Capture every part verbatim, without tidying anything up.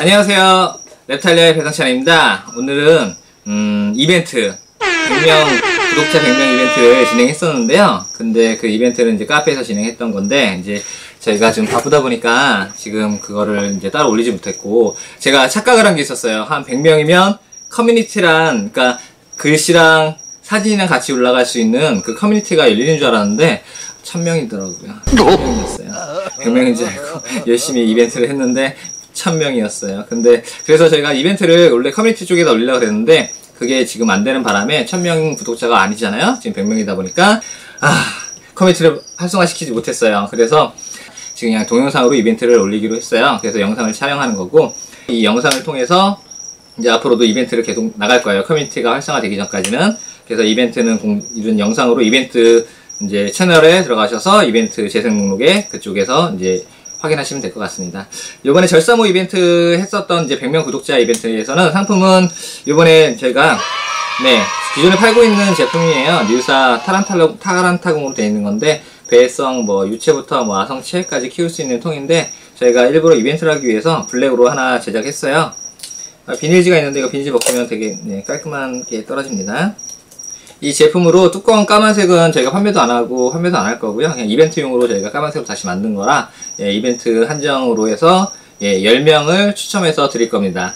안녕하세요. 랩탈리아의 배상찬입니다. 오늘은 음, 이벤트 백 명 구독자 백 명 이벤트를 진행했었는데요. 근데 그 이벤트는 이제 카페에서 진행했던 건데 이제 저희가 지금 바쁘다 보니까 지금 그거를 이제 따로 올리지 못했고, 제가 착각을 한 게 있었어요. 한 백 명이면 커뮤니티란, 그러니까 글씨랑 사진이랑 같이 올라갈 수 있는 그 커뮤니티가 열리는 줄 알았는데 천 명이더라고요. 천 명이었어요. 백 명인 줄 알고 열심히 이벤트를 했는데 천 명이었어요. 근데 그래서 저희가 이벤트를 원래 커뮤니티 쪽에다 올리려고 했는데 그게 지금 안 되는 바람에 천 명 구독자가 아니잖아요. 지금 백 명이다 보니까 아 커뮤니티를 활성화시키지 못했어요. 그래서 지금 그냥 동영상으로 이벤트를 올리기로 했어요. 그래서 영상을 촬영하는 거고, 이 영상을 통해서 이제 앞으로도 이벤트를 계속 나갈 거예요. 커뮤니티가 활성화되기 전까지는. 그래서 이벤트는 공, 이런 영상으로 이벤트 이제 채널에 들어가셔서 이벤트 재생 목록에 그쪽에서 이제 확인하시면 될 것 같습니다. 요번에 절사모 이벤트 했었던 이제 백 명 구독자 이벤트에서는 상품은 요번에 저희가 네 기존에 팔고 있는 제품이에요. 뉴사 타란탈로, 타란타공으로 되어 있는 건데 배성 뭐 유체부터 뭐 아성체까지 키울 수 있는 통인데 저희가 일부러 이벤트를 하기 위해서 블랙으로 하나 제작했어요. 아, 비닐지가 있는데 이거 비닐지 벗기면 되게 네, 깔끔하게 떨어집니다. 이 제품으로 뚜껑 까만색은 저희가 판매도 안하고 판매도 안 할 거고요. 그냥 이벤트용으로 저희가 까만색으로 다시 만든 거라 예, 이벤트 한정으로 해서 예, 열 명을 추첨해서 드릴 겁니다.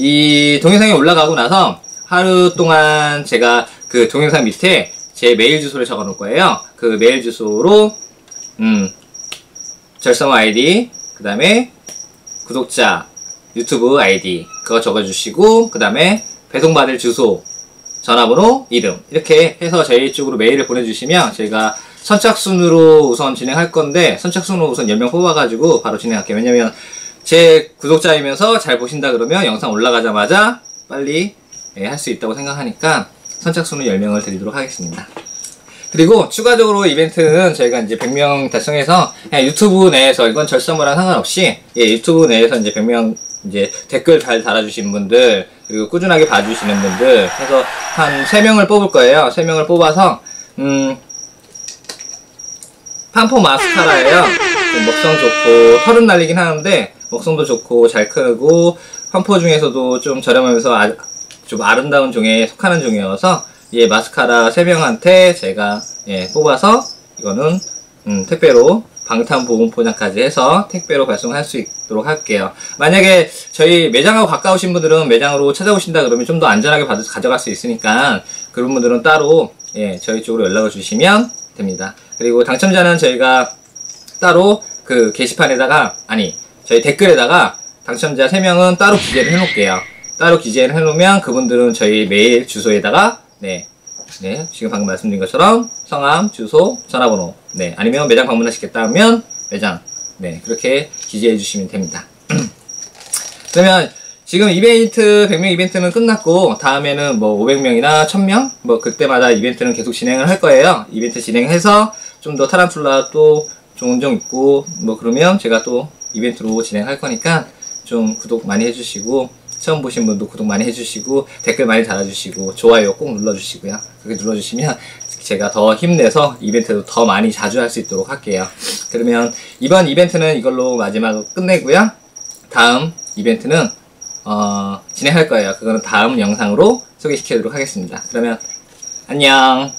이 동영상이 올라가고 나서 하루 동안 제가 그 동영상 밑에 제 메일 주소를 적어 놓을 거예요. 그 메일 주소로 음, 절사모 아이디, 그 다음에 구독자 유튜브 아이디 그거 적어주시고, 그 다음에 배송받을 주소, 전화번호, 이름 이렇게 해서 저희 쪽으로 메일을 보내주시면 저희가 선착순으로 우선 진행할 건데, 선착순으로 우선 열 명 뽑아가지고 바로 진행할게요. 왜냐면 제 구독자이면서 잘 보신다 그러면 영상 올라가자마자 빨리 예, 할 수 있다고 생각하니까 선착순으로 열 명을 드리도록 하겠습니다. 그리고 추가적으로 이벤트는 저희가 이제 백 명 달성해서 그냥 유튜브 내에서, 이건 절사모랑 상관없이 예, 유튜브 내에서 이제 백 명 이제 댓글 잘 달아주신 분들, 그리고 꾸준하게 봐주시는 분들 해서 한 세 명을 뽑을 거예요. 세 명을 뽑아서 음 팜포 마스카라예요. 먹성 좋고 털은 날리긴 하는데 먹성도 좋고 잘 크고 팜포 중에서도 좀 저렴하면서 아, 좀 아름다운 종에 속하는 종이어서 예, 마스카라 세 명한테 제가 예, 뽑아서 이거는 음, 택배로 방탄보험 포장까지 해서 택배로 발송할 수 있도록 할게요. 만약에 저희 매장하고 가까우신 분들은 매장으로 찾아오신다 그러면 좀 더 안전하게 받아, 가져갈 수 있으니까 그런 분들은 따로 예, 저희 쪽으로 연락을 주시면 됩니다. 그리고 당첨자는 저희가 따로 그 게시판에다가, 아니 저희 댓글에다가 당첨자 세 명은 따로 기재를 해놓을게요. 따로 기재를 해놓으면 그분들은 저희 메일 주소에다가 네, 네 지금 방금 말씀드린 것처럼 성함, 주소, 전화번호, 네 아니면 매장 방문하시겠다 하면 매장, 네 그렇게 기재해 주시면 됩니다. 그러면 지금 이벤트 백 명 이벤트는 끝났고 다음에는 뭐 오백 명이나 천 명 뭐 그때마다 이벤트는 계속 진행을 할 거예요. 이벤트 진행해서 좀 더 타란툴라 또 좋은 점 있고 뭐 그러면 제가 또 이벤트로 진행할 거니까 좀 구독 많이 해주시고, 처음 보신 분도 구독 많이 해주시고 댓글 많이 달아주시고 좋아요 꼭 눌러주시고요. 그렇게 눌러주시면 제가 더 힘내서 이벤트도 더 많이 자주 할 수 있도록 할게요. 그러면 이번 이벤트는 이걸로 마지막으로 끝내고요. 다음 이벤트는 어, 진행할 거예요. 그거는 다음 영상으로 소개시켜드리도록 하겠습니다. 그러면 안녕.